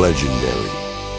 legendary.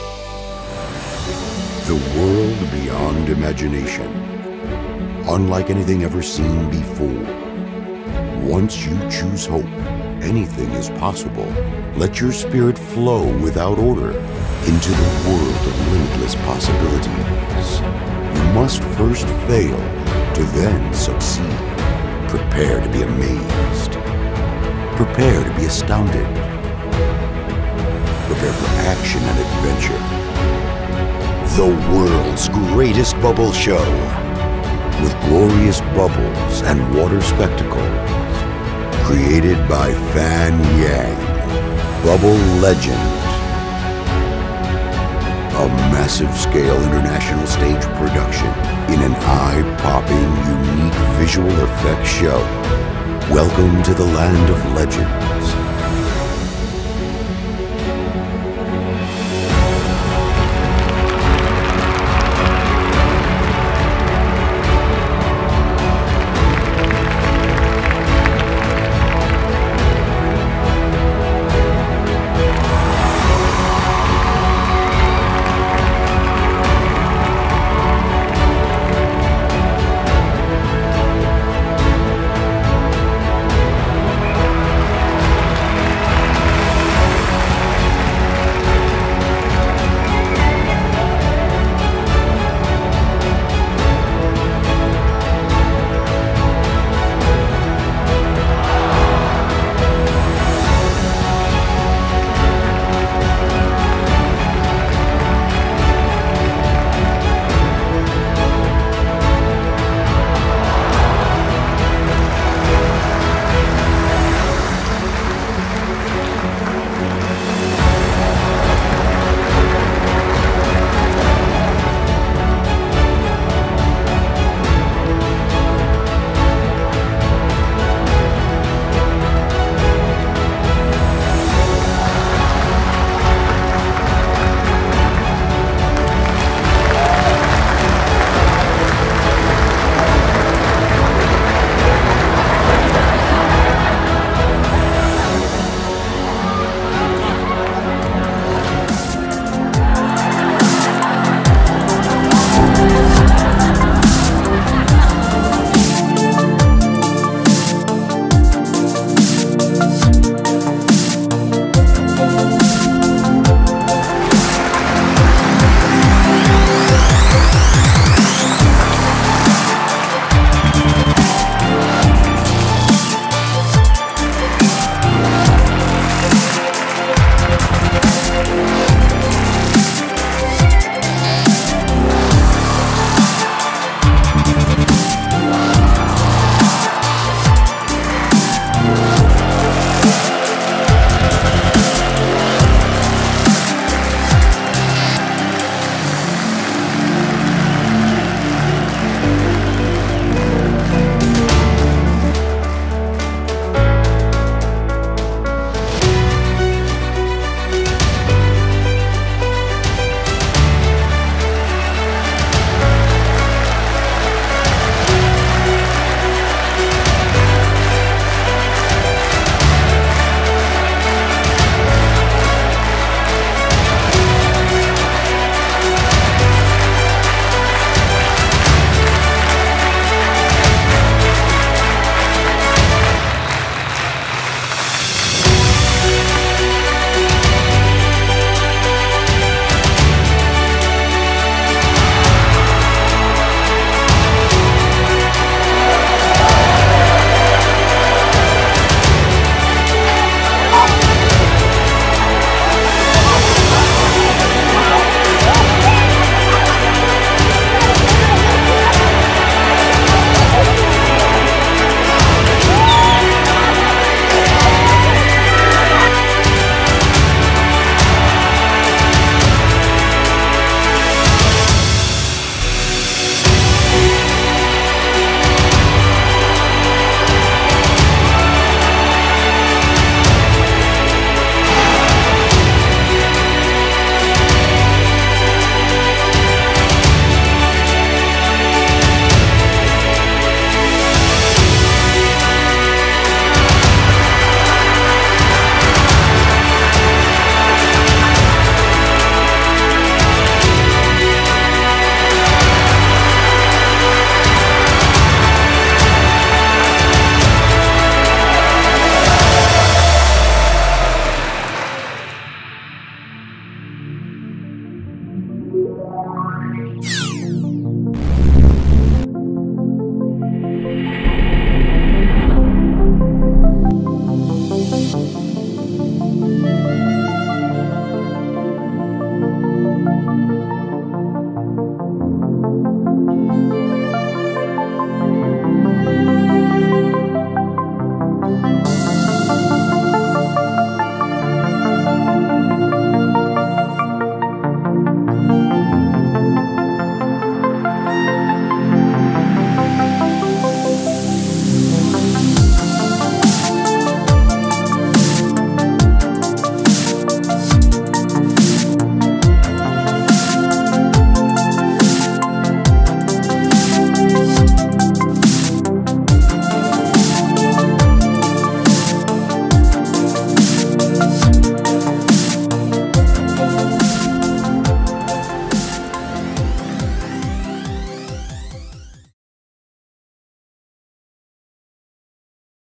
The world beyond imagination. Unlike anything ever seen before. Once you choose hope, anything is possible. Let your spirit flow without order into the world of limitless possibilities. You must first fail to then succeed. Prepare to be amazed. Prepare to be astounded. Prepare for action and adventure. The world's greatest bubble show, with glorious bubbles and water spectacles, created by Fan Yang, Bubble Legend. A massive-scale international stage production in an eye-popping, unique visual effects show. Welcome to the land of legends.